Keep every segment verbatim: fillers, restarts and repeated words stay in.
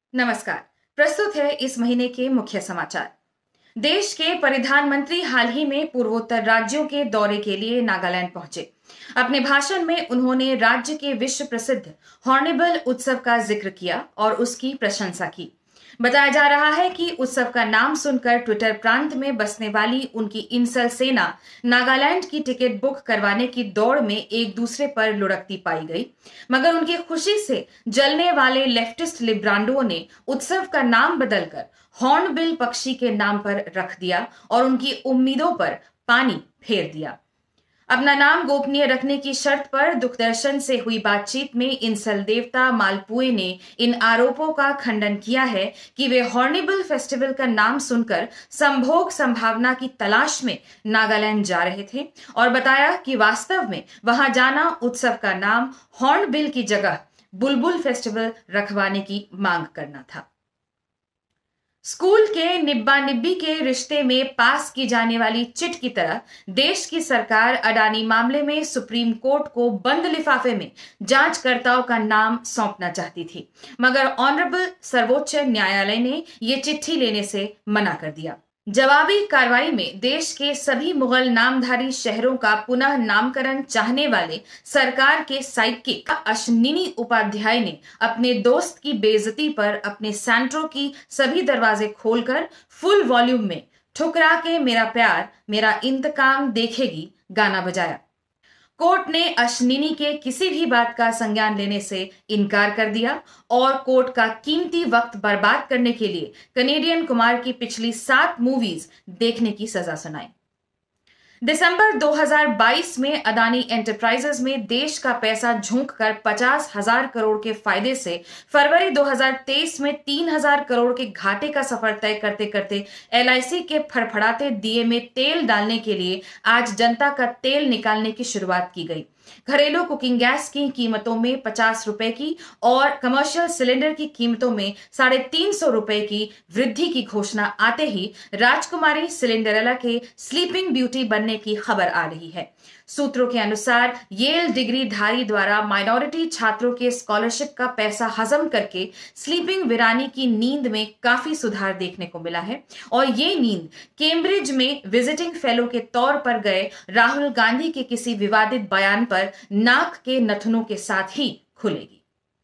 नमस्कार। प्रस्तुत है इस महीने के मुख्य समाचार। देश के प्रधानमंत्री हाल ही में पूर्वोत्तर राज्यों के दौरे के लिए नागालैंड पहुंचे। अपने भाषण में उन्होंने राज्य के विश्व प्रसिद्ध हॉर्नबिल उत्सव का जिक्र किया और उसकी प्रशंसा की। बताया जा रहा है कि उत्सव का नाम सुनकर ट्विटर प्रांत में बसने वाली उनकी इंसल सेना नागालैंड की टिकट बुक करवाने की दौड़ में एक दूसरे पर लुढ़कती पाई गई, मगर उनकी खुशी से जलने वाले लेफ्टिस्ट लिब्रांडों ने उत्सव का नाम बदलकर हॉर्नबिल पक्षी के नाम पर रख दिया और उनकी उम्मीदों पर पानी फेर दिया। अपना नाम गोपनीय रखने की शर्त पर दूरदर्शन से हुई बातचीत में इंसल देवता मालपुए ने इन आरोपों का खंडन किया है कि वे हॉर्नबिल फेस्टिवल का नाम सुनकर संभोग संभावना की तलाश में नागालैंड जा रहे थे और बताया कि वास्तव में वहां जाना उत्सव का नाम हॉर्नबिल की जगह बुलबुल फेस्टिवल रखवाने की मांग करना था। स्कूल के निब्बा निब्बी के रिश्ते में पास की जाने वाली चिट की तरह देश की सरकार अडानी मामले में सुप्रीम कोर्ट को बंद लिफाफे में जांचकर्ताओं का नाम सौंपना चाहती थी, मगर ऑनरेबल सर्वोच्च न्यायालय ने यह चिट्ठी लेने से मना कर दिया। जवाबी कार्रवाई में देश के सभी मुगल नामधारी शहरों का पुनः नामकरण चाहने वाले सरकार के साइकिक अश्विनी उपाध्याय ने अपने दोस्त की बेइज्जती पर अपने सैंट्रो की सभी दरवाजे खोलकर फुल वॉल्यूम में ठुकरा के मेरा प्यार मेरा इंतकाम देखेगी गाना बजाया। कोर्ट ने अश्विनी के किसी भी बात का संज्ञान लेने से इनकार कर दिया और कोर्ट का कीमती वक्त बर्बाद करने के लिए कनेडियन कुमार की पिछली सात मूवीज देखने की सजा सुनाई। दिसंबर दो हज़ार बाईस में अदानी एंटरप्राइजेज में देश का पैसा झोंक कर पचास हजार करोड़ के फायदे से फरवरी दो हज़ार तेईस में तीन हजार करोड़ के घाटे का सफर तय करते करते एल आई सी के फड़फड़ाते दिए में तेल डालने के लिए आज जनता का तेल निकालने की शुरुआत की गई। घरेलू कुकिंग गैस की कीमतों में पचास रुपए की और कमर्शियल सिलेंडर की कीमतों में साढ़े तीन सौ रुपए की वृद्धि की घोषणा आते ही राजकुमारी सिलेंडरेला के स्लीपिंग ब्यूटी बनने की खबर आ रही है। सूत्रों के अनुसार येल डिग्री धारी द्वारा माइनॉरिटी छात्रों के स्कॉलरशिप का पैसा हजम करके स्लीपिंग वीरानी की नींद में काफी सुधार देखने को मिला है और ये नींद कैम्ब्रिज में विजिटिंग फेलो के तौर पर गए राहुल गांधी के किसी विवादित बयान पर नाक के नथनों के साथ ही खुलेगी।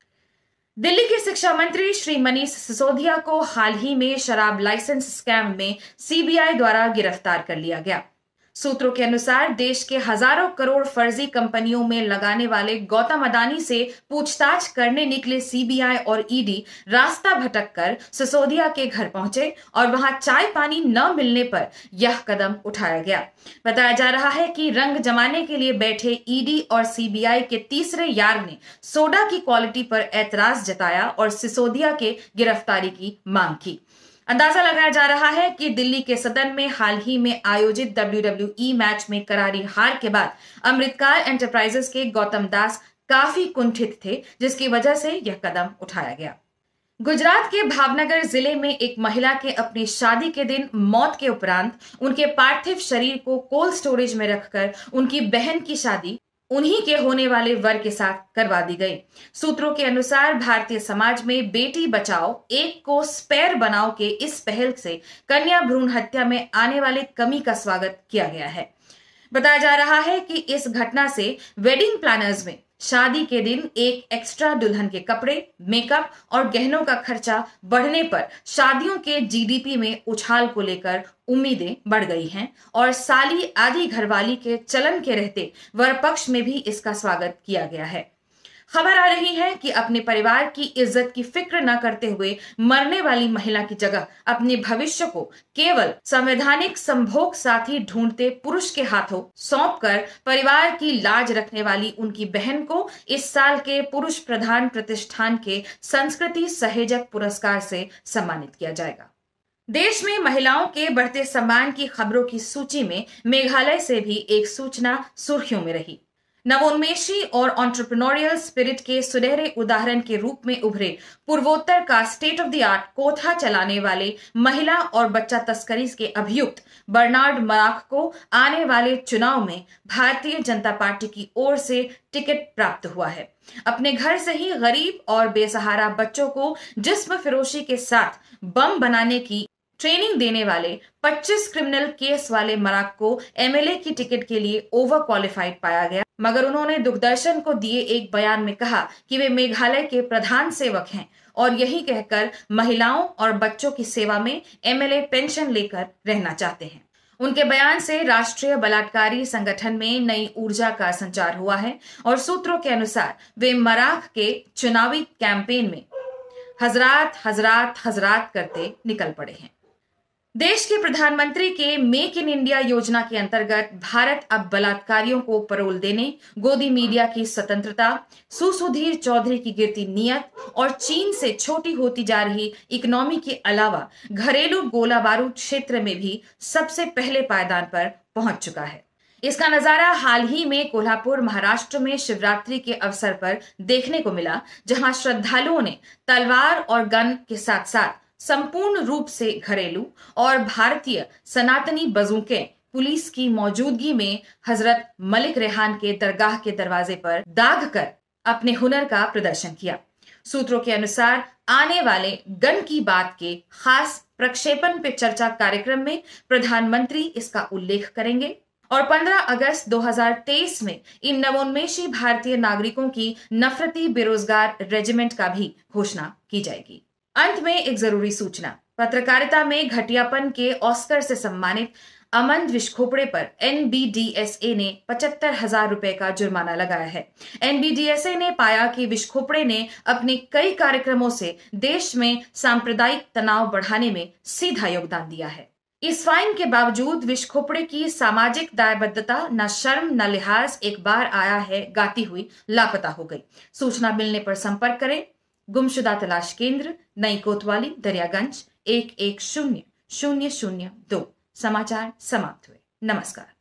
दिल्ली के शिक्षा मंत्री श्री मनीष सिसोदिया को हाल ही में शराब लाइसेंस स्कैम में सी बी आई द्वारा गिरफ्तार कर लिया गया। सूत्रों के अनुसार देश के हजारों करोड़ फर्जी कंपनियों में लगाने वाले गौतम अडानी से पूछताछ करने निकले सी बी आई और ई डी रास्ता भटककर सिसोदिया के घर पहुंचे और वहां चाय पानी न मिलने पर यह कदम उठाया गया। बताया जा रहा है कि रंग जमाने के लिए बैठे ई डी और सी बी आई के तीसरे यार ने सोडा की क्वालिटी पर ऐतराज जताया और सिसोदिया के गिरफ्तारी की मांग की। अंदाजा लगाया जा रहा है कि दिल्ली के सदन में हाल ही में आयोजित डब्ल्यू डब्ल्यू ई मैच में करारी हार के बाद अमृतकाल एंटरप्राइजेस के गौतम दास काफी कुंठित थे, जिसकी वजह से यह कदम उठाया गया। गुजरात के भावनगर जिले में एक महिला के अपनी शादी के दिन मौत के उपरांत उनके पार्थिव शरीर को कोल्ड स्टोरेज में रखकर उनकी बहन की शादी उन्हीं के होने वाले वर के साथ करवा दी गई। सूत्रों के अनुसार भारतीय समाज में बेटी बचाओ एक को स्पेयर बनाओ के इस पहल से कन्या भ्रूण हत्या में आने वाले कमी का स्वागत किया गया है। बताया जा रहा है कि इस घटना से वेडिंग प्लानर्स में शादी के दिन एक एक्स्ट्रा दुल्हन के कपड़े, मेकअप और गहनों का खर्चा बढ़ने पर शादियों के जी डी पी में उछाल को लेकर उम्मीदें बढ़ गई हैं और साली आधी घरवाली के चलन के रहते वर पक्ष में भी इसका स्वागत किया गया है। खबर आ रही है कि अपने परिवार की इज्जत की फिक्र न करते हुए मरने वाली महिला की जगह अपने भविष्य को केवल संवैधानिक संभोग साथी ढूंढते पुरुष के हाथों सौंपकर परिवार की लाज रखने वाली उनकी बहन को इस साल के पुरुष प्रधान प्रतिष्ठान के संस्कृति सहेजक पुरस्कार से सम्मानित किया जाएगा। देश में महिलाओं के बढ़ते सम्मान की खबरों की सूची में मेघालय से भी एक सूचना सुर्खियों में रही। नवोन्मेषी और एंटरप्रेन्योरियल स्पिरिट के सुनहरे उदाहरण के रूप में उभरे पूर्वोत्तर का स्टेट ऑफ द आर्ट कोठा चलाने वाले महिला और बच्चा तस्करी के अभियुक्त बर्नार्ड मराख को आने वाले चुनाव में भारतीय जनता पार्टी की ओर से टिकट प्राप्त हुआ है। अपने घर से ही गरीब और बेसहारा बच्चों को जिस्म फिरोशी के साथ बम बनाने की ट्रेनिंग देने वाले पच्चीस क्रिमिनल केस वाले मराक को एमएलए की टिकट के लिए ओवर क्वालिफाइड पाया गया, मगर उन्होंने दूरदर्शन को दिए एक बयान में कहा कि वे मेघालय के प्रधान सेवक हैं और यही कहकर महिलाओं और बच्चों की सेवा में एमएलए पेंशन लेकर रहना चाहते हैं। उनके बयान से राष्ट्रीय बलात्कारी संगठन में नई ऊर्जा का संचार हुआ है और सूत्रों के अनुसार वे मराख के चुनावी कैंपेन में हजरात हजरात हजरात करते निकल पड़े हैं। देश के प्रधानमंत्री के मेक इन इंडिया योजना के अंतर्गत भारत अब बलात्कारियों को पैरोल देने, गोदी मीडिया की स्वतंत्रता, सुसुधीर चौधरी की गिरती नीयत और चीन से छोटी होती जा रही इकोनॉमी के अलावा घरेलू गोला बारूद क्षेत्र में भी सबसे पहले पायदान पर पहुंच चुका है। इसका नजारा हाल ही में कोल्हापुर महाराष्ट्र में शिवरात्रि के अवसर पर देखने को मिला, जहां श्रद्धालुओं ने तलवार और गन के साथ साथ संपूर्ण रूप से घरेलू और भारतीय सनातनी बंदूकें पुलिस की मौजूदगी में हजरत मलिक रेहान के दरगाह के दरवाजे पर दाग कर अपने हुनर का प्रदर्शन किया। सूत्रों के अनुसार आने वाले गन की बात के खास प्रक्षेपण पे चर्चा कार्यक्रम में प्रधानमंत्री इसका उल्लेख करेंगे और पंद्रह अगस्त दो हज़ार तेईस में इन नवोन्मेषी भारतीय नागरिकों की नफरती बेरोजगार रेजिमेंट का भी घोषणा की जाएगी। अंत में एक जरूरी सूचना। पत्रकारिता में घटियापन के ऑस्कर से सम्मानित अमन विश्वखोपड़े पर एनबीडीएसए ने पचहत्तर हजार रुपए का जुर्माना लगाया है। एनबीडीएसए ने पाया कि विश्वखोपड़े ने अपने कई कार्यक्रमों से देश में सांप्रदायिक तनाव बढ़ाने में सीधा योगदान दिया है। इस फाइन के बावजूद विश्वखोपड़े की सामाजिक दायबद्धता न शर्म न लिहाज एक बार आया है गाती हुई लापता हो गई। सूचना मिलने पर संपर्क करें। गुमशुदा तलाश केंद्र, नई कोतवाली, दरियागंज, एक एक शून्य शून्य शून्य दो। समाचार समाप्त हुए। नमस्कार।